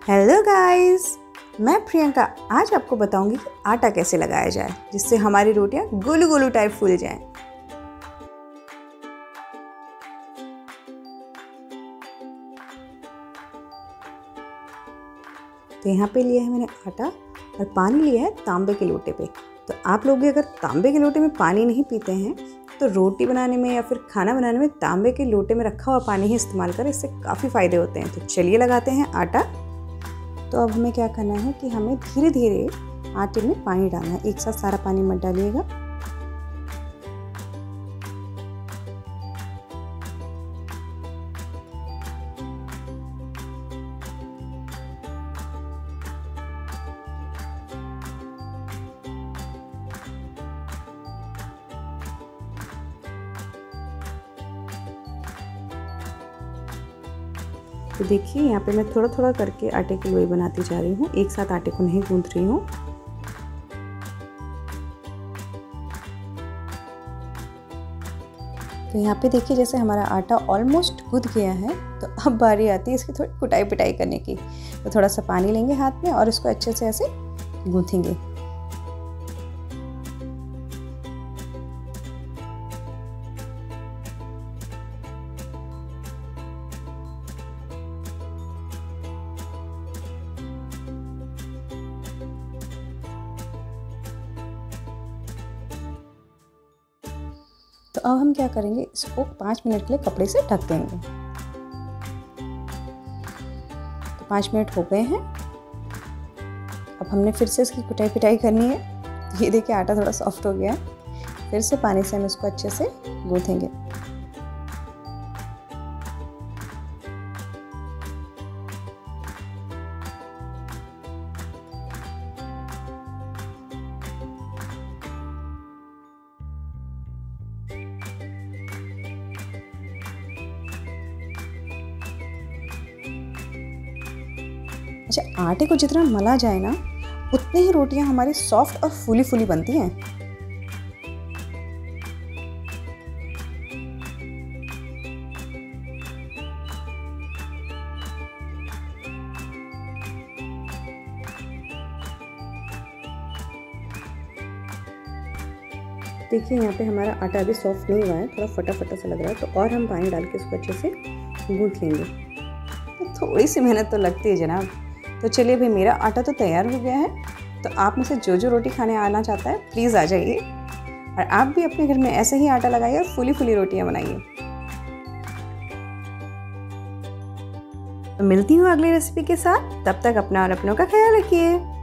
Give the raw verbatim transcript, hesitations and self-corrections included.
Hello guys, मैं प्रियंका आज आपको बताऊंगी कि आटा कैसे लगाया जाए जिससे हमारी रोटियां गोलू गोलू टाइप फूल जाएं। तो यहाँ पे लिया है मैंने आटा और पानी लिया है तांबे के लोटे पे। तो आप लोग भी अगर तांबे के लोटे में पानी नहीं पीते हैं तो रोटी बनाने में या फिर खाना बनाने में तांबे के लोटे में रखा हुआ पानी ही इस्तेमाल करें, इससे काफ़ी फ़ायदे होते हैं। तो चलिए लगाते हैं आटा। तो अब हमें क्या करना है कि हमें धीरे धीरे आटे में पानी डालना है, एक साथ सारा पानी मत डालिएगा। तो देखिए यहाँ पे मैं थोड़ा थोड़ा करके आटे की लोई बनाती जा रही हूँ, एक साथ आटे को नहीं गूंथ रही हूँ। तो यहाँ पे देखिए जैसे हमारा आटा ऑलमोस्ट गूंथ गया है, तो अब बारी आती है इसकी थोड़ी कुटाई पिटाई करने की। तो थोड़ा सा पानी लेंगे हाथ में और इसको अच्छे से ऐसे गूंथेंगे। तो अब हम क्या करेंगे, इसको पाँच मिनट के लिए कपड़े से ढक देंगे। तो पाँच मिनट हो गए हैं। अब हमने फिर से इसकी कुटाई पिटाई करनी है। ये देखिए आटा थोड़ा सॉफ्ट हो गया है। फिर से पानी से हम इसको अच्छे से गूंथेंगे। अच्छा, आटे को जितना मला जाए ना उतनी ही रोटियां हमारी सॉफ्ट और फूली फूली बनती हैं। देखिए यहाँ पे हमारा आटा अभी सॉफ्ट नहीं हुआ है, थोड़ा फटा फटा सा लग रहा है। तो और हम पानी डाल के इसको अच्छे से गूंथ लेंगे। तो थोड़ी सी मेहनत तो लगती है जनाब। तो चलिए भाई, मेरा आटा तो तैयार हो गया है। तो आप में से जो जो रोटी खाने आना चाहता है प्लीज़ आ जाइए और आप भी अपने घर में ऐसे ही आटा लगाइए और फूली फूली रोटियां बनाइए। तो मिलती हूँ अगली रेसिपी के साथ, तब तक अपना और अपनों का ख्याल रखिए।